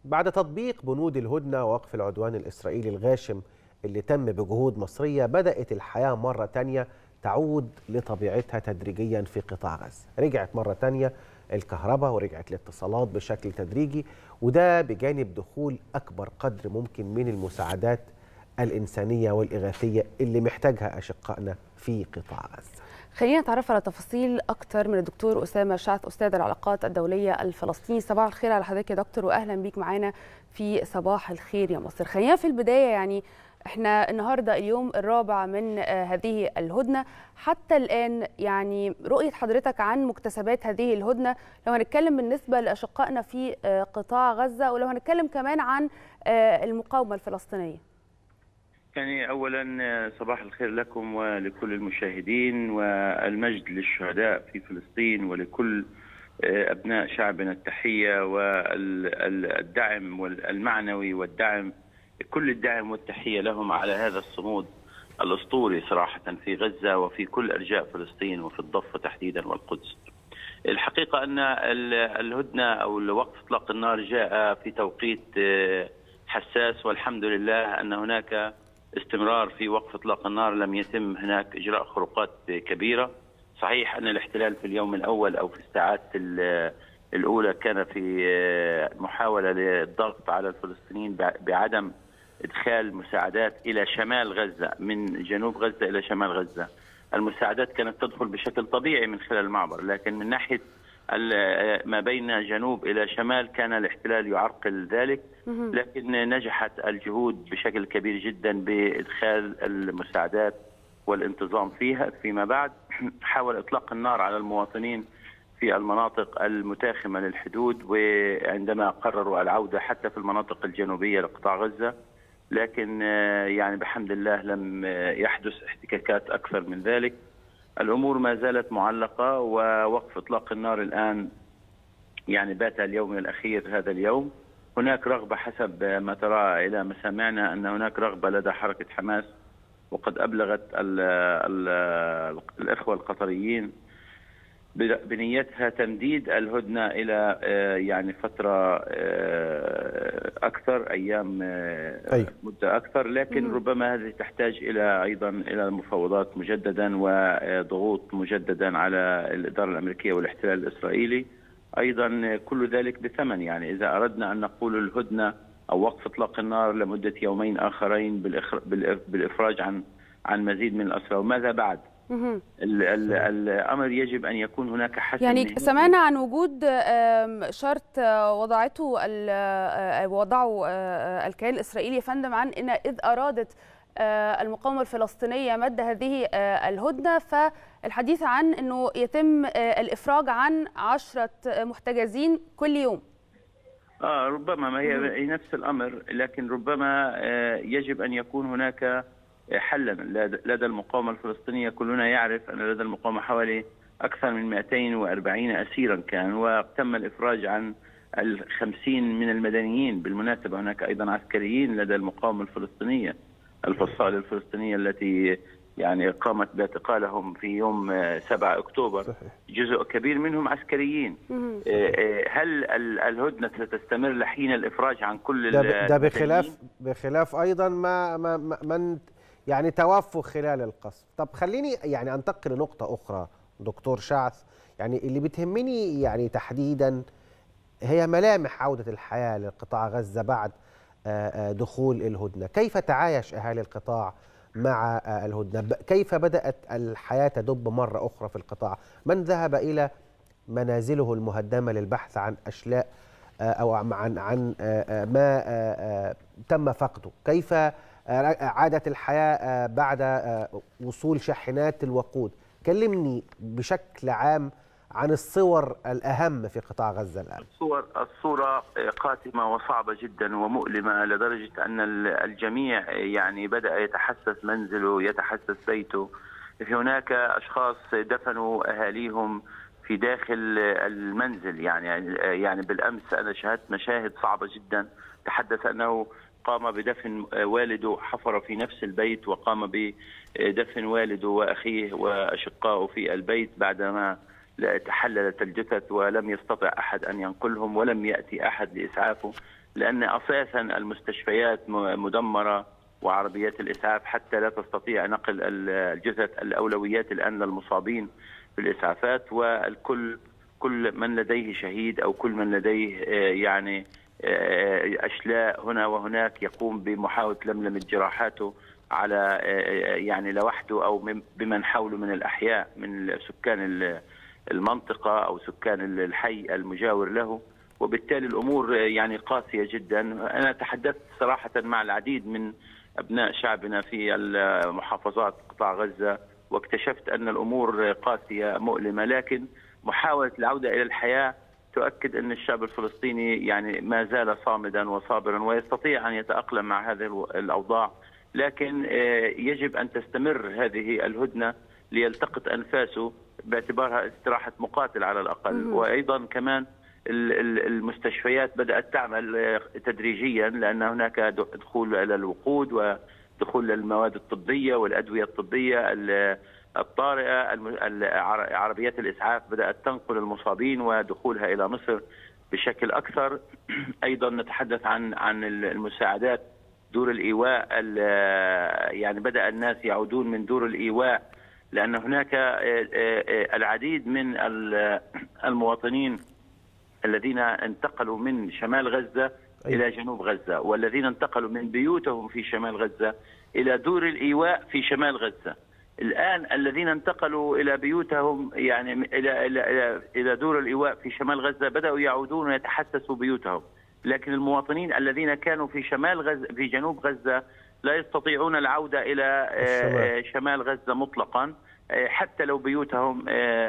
بعد تطبيق بنود الهدنة ووقف العدوان الإسرائيلي الغاشم اللي تم بجهود مصرية، بدأت الحياة مرة تانية تعود لطبيعتها تدريجيا في قطاع غزة. رجعت مرة تانية الكهرباء ورجعت الاتصالات بشكل تدريجي، وده بجانب دخول أكبر قدر ممكن من المساعدات الإنسانية والإغاثية اللي محتاجها أشقائنا في قطاع غزة. خلينا نتعرف على تفاصيل أكتر من الدكتور أسامة شعث، أستاذ العلاقات الدولية الفلسطيني. صباح الخير على حضرتك يا دكتور، وأهلا بيك معانا في صباح الخير يا مصر. خلينا في البداية، احنا النهارده اليوم الرابع من هذه الهدنة. حتى الآن رؤية حضرتك عن مكتسبات هذه الهدنة، لو هنتكلم بالنسبة لأشقائنا في قطاع غزة، ولو هنتكلم كمان عن المقاومة الفلسطينية. أولا صباح الخير لكم ولكل المشاهدين، والمجد للشهداء في فلسطين، ولكل أبناء شعبنا التحية والدعم المعنوي والدعم، كل الدعم والتحية لهم على هذا الصمود الأسطوري صراحة في غزة وفي كل أرجاء فلسطين وفي الضفة تحديدا والقدس. الحقيقة أن الهدنة أو وقف إطلاق النار جاء في توقيت حساس، والحمد لله أن هناك استمرار في وقف إطلاق النار، لم يتم هناك إجراء خروقات كبيرة. صحيح أن الاحتلال في اليوم الأول أو في الساعات الأولى كان في محاولة للضغط على الفلسطينيين بعدم إدخال مساعدات إلى شمال غزة، من جنوب غزة إلى شمال غزة. المساعدات كانت تدخل بشكل طبيعي من خلال المعبر، لكن من ناحية ما بين جنوب إلى شمال كان الاحتلال يعرقل ذلك، لكن نجحت الجهود بشكل كبير جدا بإدخال المساعدات والانتظام فيها. فيما بعد حاول إطلاق النار على المواطنين في المناطق المتاخمة للحدود، وعندما قرروا العودة حتى في المناطق الجنوبية لقطاع غزة، لكن بحمد الله لم يحدث احتكاكات أكثر من ذلك. الأمور ما زالت معلقة، ووقف إطلاق النار الآن بات اليوم الأخير هذا اليوم. هناك رغبة حسب ما ترى إلى مسامعنا أن هناك رغبة لدى حركة حماس، وقد أبلغت الإخوة القطريين بنيتها تمديد الهدنة إلى فترة أكثر، أيام مدة أكثر، لكن ربما هذه تحتاج أيضا إلى مفاوضات مجددا وضغوط مجددا على الإدارة الأمريكية والاحتلال الإسرائيلي. أيضا كل ذلك بثمن، إذا أردنا أن نقول الهدنة أو وقف إطلاق النار لمدة يومين آخرين بالإفراج عن مزيد من الأسرى، وماذا بعد؟ الأمر يجب أن يكون هناك حسم. سمعنا عن وجود شرط وضعه الكيان الإسرائيلي يا فندم، عن أن إذ أرادت المقاومة الفلسطينية مد هذه الهدنة، فالحديث عن أنه يتم الإفراج عن 10 محتجزين كل يوم. ربما ما هي نفس الأمر، لكن ربما يجب أن يكون هناك حلا لدى المقاومة الفلسطينية. كلنا يعرف أن لدى المقاومة حوالي أكثر من 240 أسيرا كان، وتم الإفراج عن 50 من المدنيين. بالمناسبة هناك أيضا عسكريين لدى المقاومة الفلسطينية، الفصائل الفلسطينية التي قامت باعتقالهم في يوم 7 أكتوبر. جزء كبير منهم عسكريين. هل الهدنة ستستمر لحين الإفراج عن كل ده بخلاف أيضا من توفوا خلال القصف. طب خليني أنتقل لنقطة أخرى دكتور شعث، اللي بتهمني تحديدا هي ملامح عودة الحياة لقطاع غزة بعد دخول الهدنة. كيف تعايش أهالي القطاع مع الهدنة؟ كيف بدأت الحياة تدب مرة أخرى في القطاع؟ من ذهب إلى منازله المهدمة للبحث عن أشلاء أو عن ما تم فقده؟ كيف عادت الحياة بعد وصول شاحنات الوقود؟ كلمني بشكل عام عن الصور الأهم في قطاع غزة الآن. الصورة قاتمة وصعبة جدا ومؤلمة، لدرجة أن الجميع بدأ يتحسس منزله، يتحسس بيته. هناك أشخاص دفنوا أهاليهم في داخل المنزل. بالأمس أنا شاهدت مشاهد صعبة جدا. تحدث أنه قام بدفن والده، حفر في نفس البيت وقام بدفن والده وأخيه وأشقائه في البيت بعدما تحللت الجثث، ولم يستطع أحد أن ينقلهم ولم يأتي أحد لإسعافه. لأن أساسا المستشفيات مدمرة وعربيات الإسعاف حتى لا تستطيع نقل الجثث. الأولويات الآن للمصابين في الإسعافات، كل من لديه شهيد أو كل من لديه يعني أشلاء هنا وهناك يقوم بمحاولة لملمة جراحاته على يعني لوحده أو بمن حوله من الأحياء من سكان المنطقة أو سكان الحي المجاور له، وبالتالي الأمور يعني قاسية جدا. أنا تحدثت صراحة مع العديد من أبناء شعبنا في محافظات قطاع غزة، واكتشفت أن الأمور قاسية مؤلمة، لكن محاولة العودة إلى الحياة تؤكد أن الشعب الفلسطيني يعني ما زال صامدا وصابرا ويستطيع أن يتأقلم مع هذه الأوضاع، لكن يجب أن تستمر هذه الهدنة ليلتقط أنفاسه باعتبارها استراحة مقاتل على الأقل. وأيضا كمان المستشفيات بدأت تعمل تدريجيا، لأن هناك دخول إلى الوقود ودخول للمواد الطبية والأدوية الطبية الطارئة. عربيات الإسعاف بدأت تنقل المصابين ودخولها إلى مصر بشكل أكثر. أيضا نتحدث عن المساعدات، دور الإيواء، يعني بدأ الناس يعودون من دور الإيواء، لأن هناك العديد من المواطنين الذين انتقلوا من شمال غزة إلى جنوب غزة، والذين انتقلوا من بيوتهم في شمال غزة إلى دور الإيواء في شمال غزة. الآن الذين انتقلوا إلى بيوتهم يعني إلى دور الإيواء في شمال غزة بدأوا يعودون ويتحسسوا بيوتهم، لكن المواطنين الذين كانوا في شمال غزة في جنوب غزة لا يستطيعون العودة إلى شمال غزة مطلقا، حتى لو بيوتهم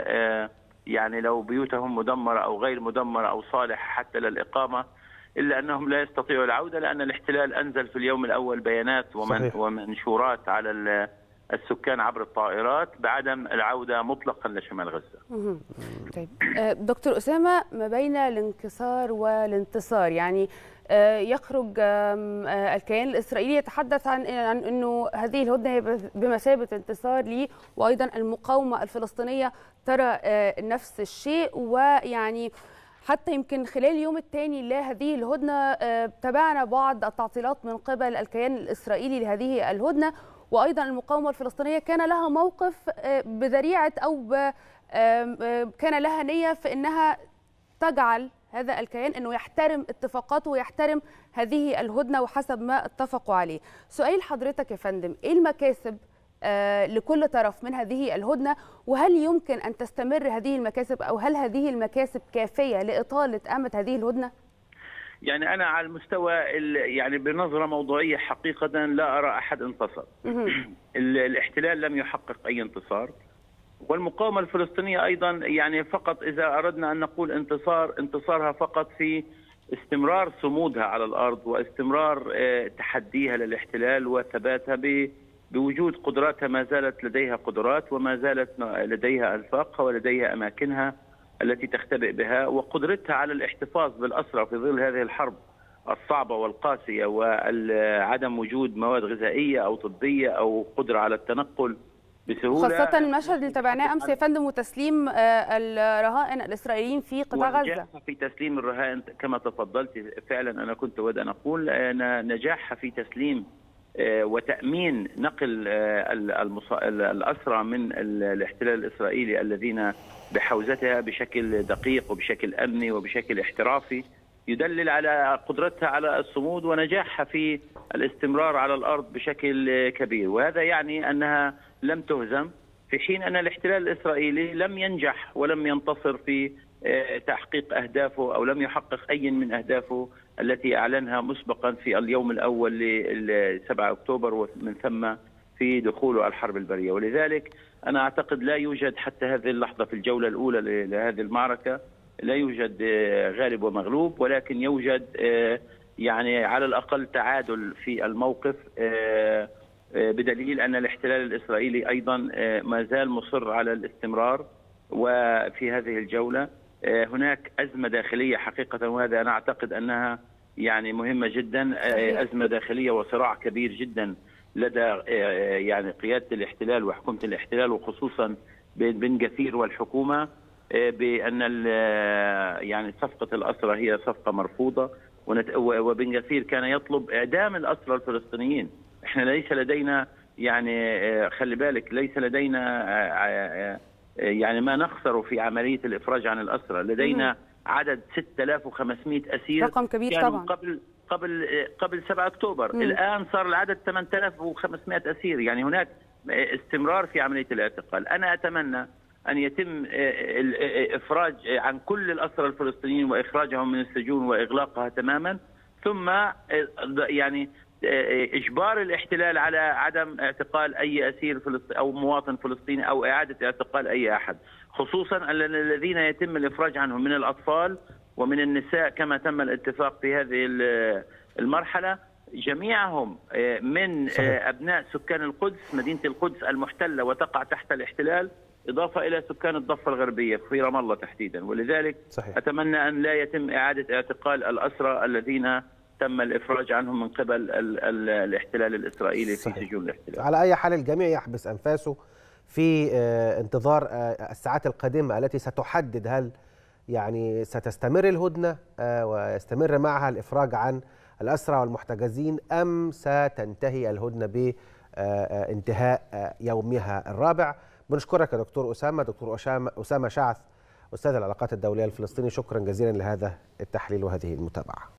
يعني لو بيوتهم مدمرة أو غير مدمرة أو صالحة حتى للإقامة، إلا أنهم لا يستطيعوا العودة، لأن الاحتلال أنزل في اليوم الأول بيانات ومنشورات على السكان عبر الطائرات بعدم العودة مطلقا لشمال غزة. طيب دكتور أسامة، ما بين الانكسار والانتصار، يعني يخرج الكيان الإسرائيلي يتحدث عن أنه هذه الهدنة هي بمثابة انتصار ليه، وأيضا المقاومة الفلسطينية ترى نفس الشيء. ويعني حتى يمكن خلال اليوم الثاني لهذه الهدنة تابعنا بعض التعطيلات من قبل الكيان الإسرائيلي لهذه الهدنة، وأيضا المقاومة الفلسطينية كان لها موقف بذريعة أو كان لها نية في أنها تجعل هذا الكيان أنه يحترم اتفاقاته ويحترم هذه الهدنة وحسب ما اتفقوا عليه. سؤال حضرتك يا فندم، إيه المكاسب لكل طرف من هذه الهدنة، وهل يمكن أن تستمر هذه المكاسب أو هل هذه المكاسب كافية لإطالة أمد هذه الهدنة؟ يعني أنا على المستوى يعني بنظرة موضوعية حقيقة لا أرى أحد انتصر. الاحتلال لم يحقق أي انتصار، والمقاومة الفلسطينية أيضا يعني فقط إذا أردنا أن نقول انتصارها فقط في استمرار صمودها على الأرض واستمرار تحديها للاحتلال وثباتها بوجود قدراتها. ما زالت لديها قدرات وما زالت لديها أنفاقها ولديها أماكنها التي تختبئ بها، وقدرتها على الاحتفاظ بالأسرى في ظل هذه الحرب الصعبة والقاسية وعدم وجود مواد غذائية أو طبية أو قدرة على التنقل بسهولة، خاصة المشهد اللي تابعناه أمس يا فندم وتسليم الرهائن الإسرائيليين في قطاع غزة. في تسليم الرهائن كما تفضلت فعلا، أنا كنت أود أن أقول نجاحها في تسليم وتأمين نقل الأسرى من الاحتلال الإسرائيلي الذين بحوزتها بشكل دقيق وبشكل أمني وبشكل احترافي يدلل على قدرتها على الصمود ونجاحها في الاستمرار على الأرض بشكل كبير. وهذا يعني أنها لم تهزم، في حين أن الاحتلال الإسرائيلي لم ينجح ولم ينتصر في تحقيق أهدافه أو لم يحقق أي من أهدافه التي أعلنها مسبقا في اليوم الأول ل 7 أكتوبر ومن ثم في دخوله الحرب البرية. ولذلك أنا أعتقد لا يوجد حتى هذه اللحظة في الجولة الأولى لهذه المعركة لا يوجد غالب ومغلوب، ولكن يوجد يعني على الأقل تعادل في الموقف، بدليل أن الاحتلال الإسرائيلي أيضا ما زال مصر على الاستمرار. وفي هذه الجولة هناك أزمة داخلية حقيقة، وهذا أنا أعتقد أنها يعني مهمة جدا، أزمة داخلية وصراع كبير جدا لدى يعني قيادة الاحتلال وحكومة الاحتلال، وخصوصا بين بن غفير والحكومة، بأن يعني صفقة الأسرى هي صفقة مرفوضة، وبن غفير كان يطلب إعدام الأسرى الفلسطينيين. احنا ليس لدينا يعني خلي بالك ليس لدينا يعني ما نخسر في عملية الإفراج عن الأسرى. لدينا عدد 6500 أسير، رقم كبير كانوا طبعا قبل 7 أكتوبر. الآن صار العدد 8500 أسير، يعني هناك استمرار في عملية الاعتقال. أنا أتمنى أن يتم إفراج عن كل الأسرى الفلسطينيين وإخراجهم من السجون وإغلاقها تماما، ثم يعني إجبار الاحتلال على عدم اعتقال أي أسير فلسطيني أو مواطن فلسطيني أو إعادة اعتقال أي أحد، خصوصا الذين يتم الإفراج عنهم من الأطفال ومن النساء كما تم الاتفاق في هذه المرحلة، جميعهم من أبناء سكان القدس، مدينة القدس المحتلة وتقع تحت الاحتلال، إضافة إلى سكان الضفة الغربية في رام الله تحديدا. ولذلك صحيح. أتمنى أن لا يتم إعادة اعتقال الأسرى الذين تم الإفراج عنهم من قبل الاحتلال الإسرائيلي صحيح. في سجون الاحتلال. على أي حال الجميع يحبس أنفاسه في انتظار الساعات القادمة التي ستحدد هل يعني ستستمر الهدنة ويستمر معها الإفراج عن الأسرى والمحتجزين، أم ستنتهي الهدنة بانتهاء يومها الرابع. بنشكرك يا دكتور أسامة شعث، أستاذ العلاقات الدولية الفلسطيني، شكرا جزيلا لهذا التحليل وهذه المتابعة.